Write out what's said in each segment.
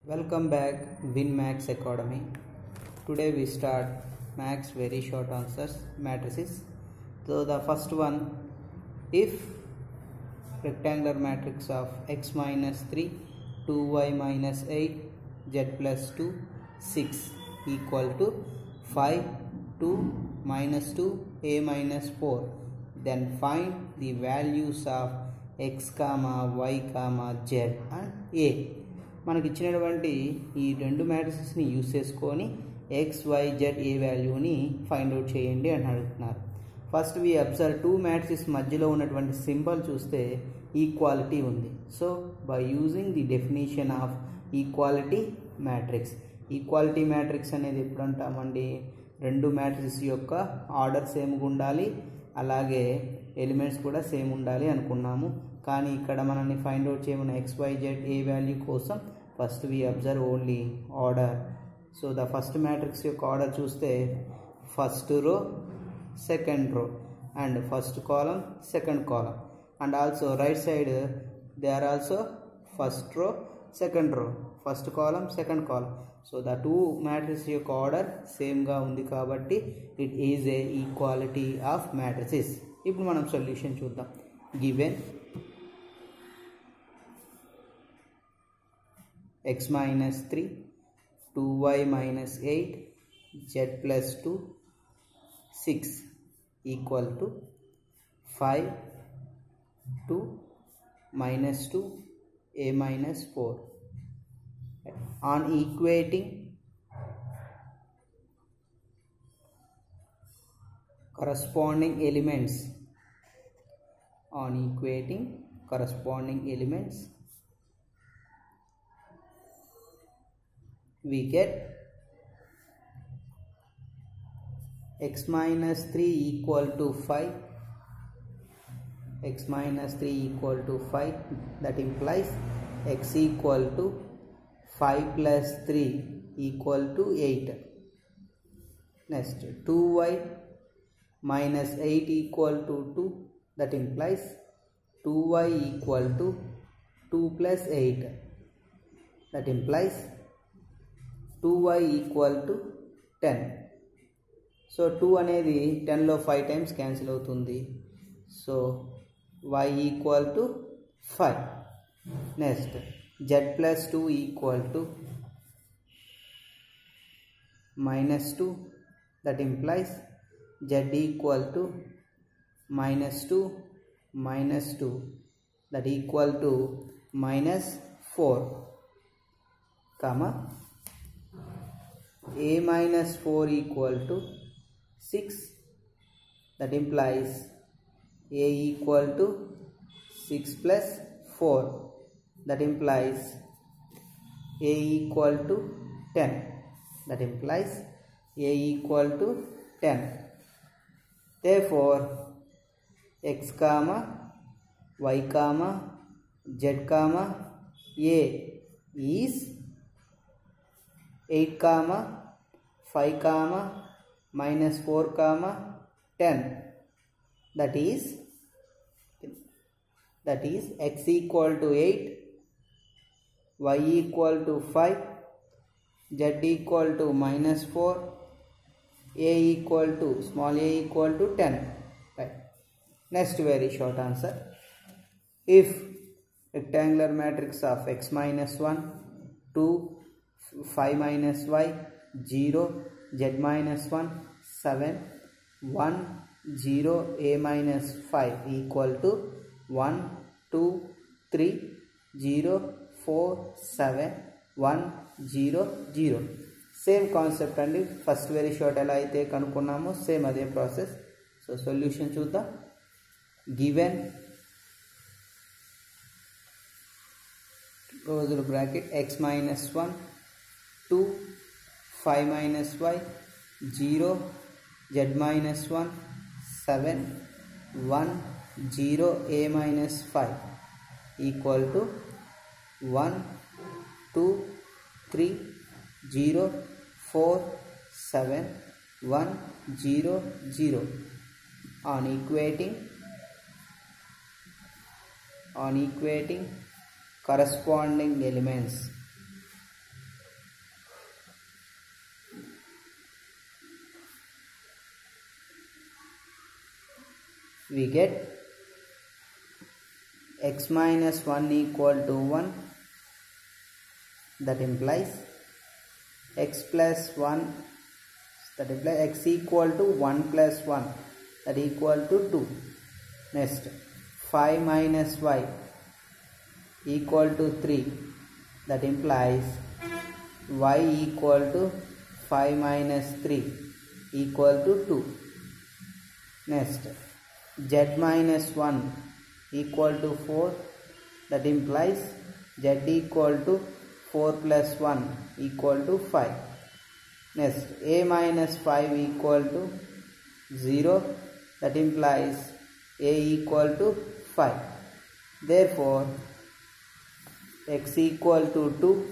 Welcome back Win Max Academy. Today we start Max very short answers matrices. So the first one, if rectangular matrix of x minus 3, 2y minus 8, z plus 2, 6 equal to 5, 2, minus 2, a minus 4, then find the values of x, y, z and a. మనకి ఇచ్చినటువంటి ఈ రెండు మ్యాట్రిసెస్ని use చేసుకొని x y z a వాల్యూని find out చేయండి అని అడుగుతున్నారు. First we observe two matrices మధ్యలో ఉన్నటువంటి సింబల్ చూస్తే ఈక్వాలిటీ ఉంది. So by using the definition of equality matrix, equality matrix అనేది ఎప్పుడు అంటామండి, రెండు మ్యాట్రిక్స్ యొక్క ఆర్డర్ సేమ్గా ఉండాలి, అలాగే ఎలిమెంట్స్ కూడా సేమ్ ఉండాలి అనుకున్నాము. కానీ ఇక్కడ మనల్ని ఫైండ్ అవుట్ చేయమన్న x y z a value కోసం first we observe only order. So the first matrix యొక్క ఆర్డర్ చూస్తే first row second row and first column second column, and also right side they are also first row second row, first column second column. So the two matrix యొక్క order సేమ్గా ఉంది కాబట్టి it is a equality of matrices. ఇప్పుడు మనం solution చూద్దాం. Given x minus 3, 2y minus 8, z plus 2, 6 equal to 5, 2, minus 2, a minus 4. On equating corresponding elements, we get x minus 3 equal to 5, x minus 3 equal to 5, that implies x equal to 5 plus 3 equal to 8. Next 2y minus 8 equal to 2, that implies 2y equal to 2 plus 8, that implies 2y equal to 10. So 2 అనేది 10లో 5 times cancel అవుతుంది. So y equal to 5. Next z plus 2 equal to minus 2, that implies z equal to minus 2 minus 2, that equal to minus 4, comma a minus 4 equal to 6, that implies a equal to 6 plus 4, that implies a equal to 10, that implies a equal to 10. Therefore x comma y comma z comma a is 8 comma 5 comma minus 4 comma 10, that is x equal to 8, y equal to 5, z equal to minus 4, a equal to small a equal to 10. Right. Next very short answer. If rectangular matrix of x minus 1, 2, 5 minus y, 0, z minus 1, 7, 1, 0, a minus 5 equal to 1, 2, 3, 0, 4, 7, 1, 0, 0. Same concept అండి. First very short ఎలా అయితే కనుక్కున్నామో same అదే process. So solution చూద్దాం. Given closed bracket x minus 1, 2, 5 minus y, 0, z minus 1, 7, 1, 0, a minus 5 equal to 1, 2, 3, 0, 4, 7, 1, 0, 0. On equating corresponding elements, we get x minus 1 equal to 1, that implies x plus 1, that implies x equal to 1 plus 1, that equal to 2. Next, 5 minus y equal to 3, that implies y equal to 5 minus 3 equal to 2. Next, z minus 1 equal to 4, that implies z equal to 4 plus 1 equal to 5. Next, a minus 5 equal to 0, that implies a equal to 5. Therefore, x equal to 2,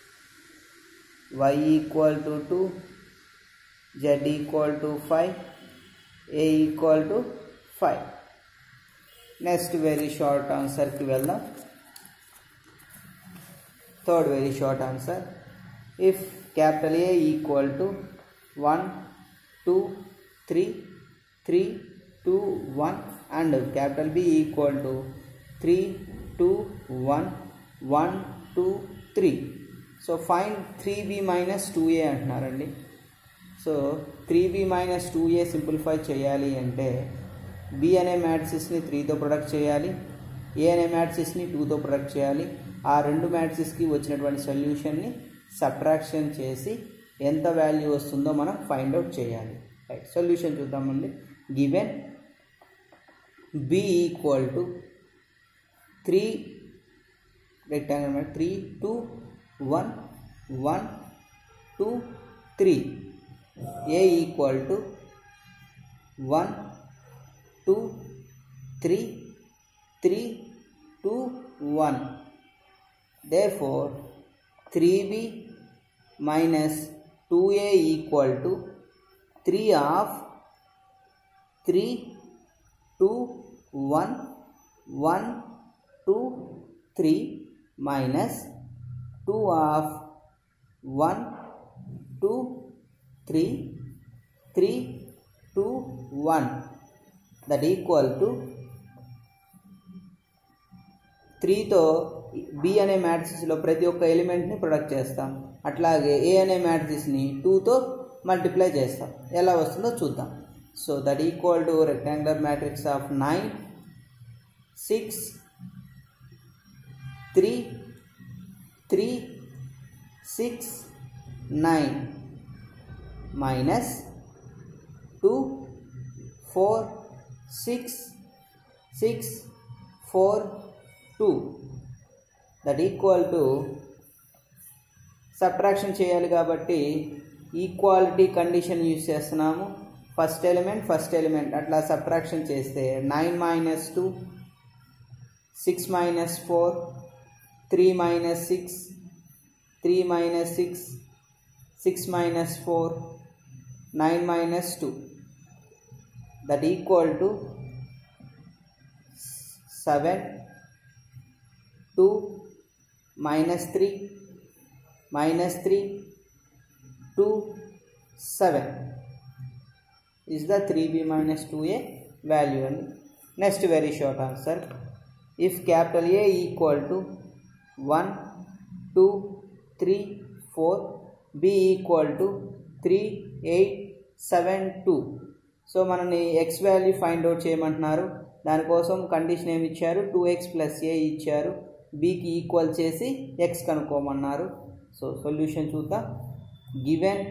y equal to 2, z equal to 5, a equal to 5. Next very short answer ki veldam. Third very short answer. If capital A equal to 1, 2, 3, 3, 2, 1 and capital B equal to 3, 2, 1, 1, 2, 3. So find 3b minus 2a అంటున్నారండి. So 3b minus 2a simplify చేయాలి అంటే b అనే మ్యాట్రిక్స్ని 3తో product చేయాలి, a అనే మ్యాట్రిక్స్ని 2తో product చేయాలి. ఆ రెండు మ్యాట్రిక్స్కి వచ్చినటువంటి సొల్యూషన్ని సబ్ట్రాక్షన్ చేసి ఎంత వాల్యూ వస్తుందో మనం ఫైండ్ అవుట్ చేయాలి. రైట్, సొల్యూషన్ చూద్దామండి. Given b equal to 3 rectangle 3, 2, 1, 1, 2, 3. a equal to 1, 2, 3, 3, 2, 1. Therefore, 3b minus 2a equal to 3 of 3, 2, 1, 1, 2, 3 minus 2 of 1, 2, 3, 3, 2, 1, that equal to 3తో b అనే మ్యాట్రిక్స్లో ప్రతి ఒక్క ఎలిమెంట్ని ప్రొడక్ట్ చేస్తాం. అట్లాగే a అనే మ్యాట్రిక్స్ని 2తో మల్టిప్లై చేస్తాం. ఎలా వస్తుందో చూద్దాం. So that equal to rectangular matrix of 9, 6, 3, 3, 6, 9 minus 2, 4, 6, 6, 4, 2, that equal to subtraction చేయాలి కాబట్టి ఈక్వాలిటీ కండిషన్ యూజ్ చేస్తున్నాము. ఫస్ట్ ఎలిమెంట్ అట్లా సబ్ట్రాక్షన్ చేస్తే 9 minus 2, 6 minus 4, 3 minus 6, 3 minus 6, 6 minus 4, 9 minus 2, that equal to 7, 2, minus 3, minus 3, 2, 7 is the 3b minus 2a value. And next very short answer. If capital A equal to 1, 2, 3, 4, b equal to 3, 8, 7, 2. So మనని x value find out చేయమంటున్నారు. దానికోసం condition ఏమి ఇచ్చారు, 2x plus a ఇచ్చారు. bకి equal చేసి x కనుక్కోమన్నారు. So solution చూద్దాం. Given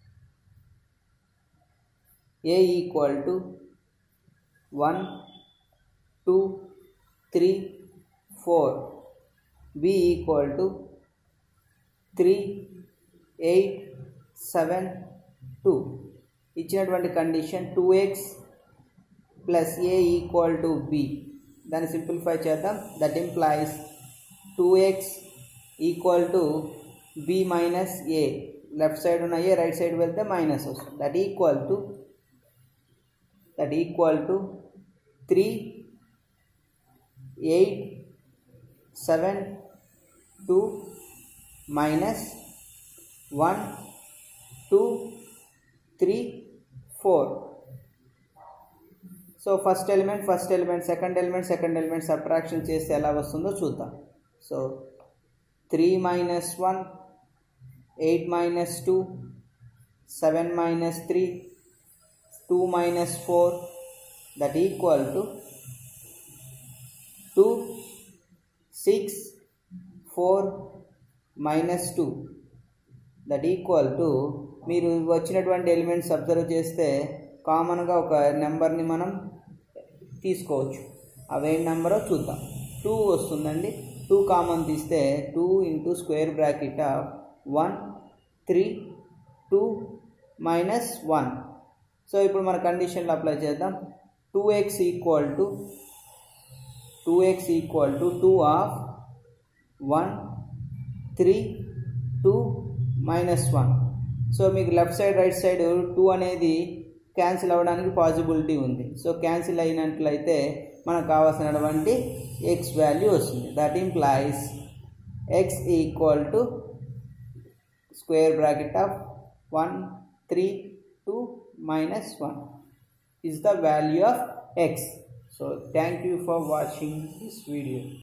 a equal to 1, 2, 3, 4, b equal to 3, 8, 7, 2. ఇచ్చినటువంటి condition 2x plus a equal to b. దాన్ని సింప్లిఫై చేద్దాం. That implies 2x equal to b minus a. Left side ఉన్న a right side వెళ్తే minus వస్తుంది. That equal to 3, 8, 7, 2 minus 1, 2, 3, 4. So first element second element subtraction చేస్తే ఎలా వస్తుందో చూద్దాం. So 3 minus 1, 8 minus 2, 7 minus 3, 2 minus 4, that equal to 2, 6, 4 minus 2, that equal to, మీరు వచ్చినటువంటి elements observe చేస్తే కామన్గా ఒక నెంబర్ని మనం తీసుకోవచ్చు. అవేం నెంబరో చూద్దాం. 2 వస్తుందండి. 2 కామన్ తీస్తే 2 into square bracket of 1, 3, 2 minus 1. So ఇప్పుడు మన కండిషన్లో అప్లై చేద్దాం. 2x equal to 2 of 1, 3, 2 minus 1. So మీకు లెఫ్ట్ సైడ్ రైట్ సైడ్ 2 అనేది క్యాన్సిల్ అవ్వడానికి పాసిబిలిటీ ఉంది. సో క్యాన్సిల్ అయినట్లయితే మనకు కావాల్సినటువంటి x వాల్యూ వస్తుంది. That implies x equal to square bracket of 1, 3, 2 minus 1 is the value of x. So thank you for watching this video.